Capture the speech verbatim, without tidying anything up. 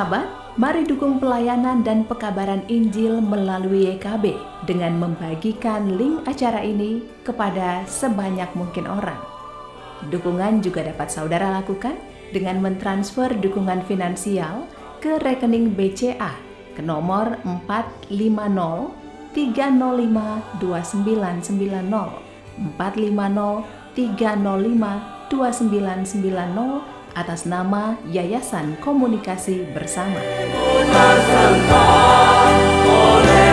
Sahabat, mari dukung pelayanan dan pekabaran Injil melalui Y K B dengan membagikan link acara ini kepada sebanyak mungkin orang. Dukungan juga dapat saudara lakukan dengan mentransfer dukungan finansial ke rekening B C A ke nomor empat lima nol tiga nol lima dua sembilan sembilan nol empat lima nol tiga nol lima dua sembilan sembilan nol atas nama Yayasan Komunikasi Bersama.